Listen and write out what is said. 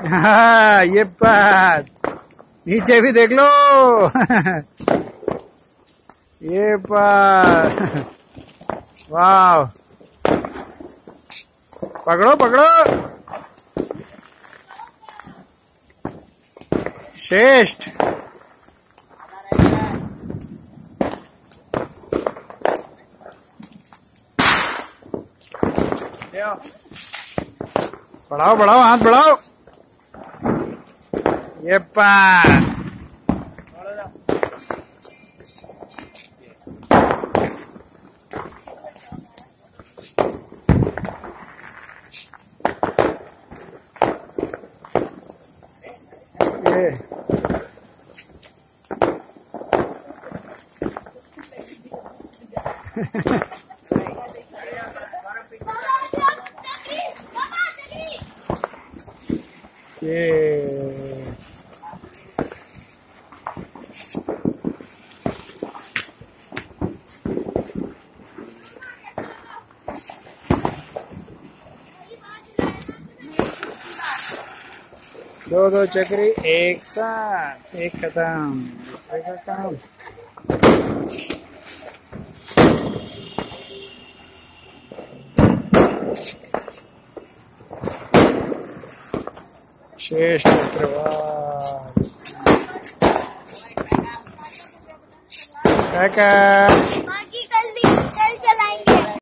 हाँ ये बात, नीचे भी देख लो। ये बात, वाह, पकड़ो पकड़ो, श्रेष्ठ। बढ़ाओ बढ़ाओ, हाथ बढ़ाओ। ये बात, ये दो चक्री एक साथ, एक कदम दूसरे का काम। श्रेष्ठ चक्रवात काका।